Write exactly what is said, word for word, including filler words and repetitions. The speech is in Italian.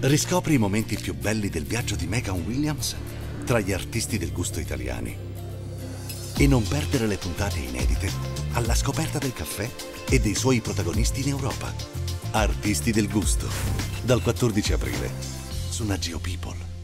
Riscopri i momenti più belli del viaggio di Megan Williams tra gli artisti del gusto italiani. E non perdere le puntate inedite alla scoperta del caffè e dei suoi protagonisti in Europa. Artisti del gusto, dal quattordici aprile su Nat Geo People.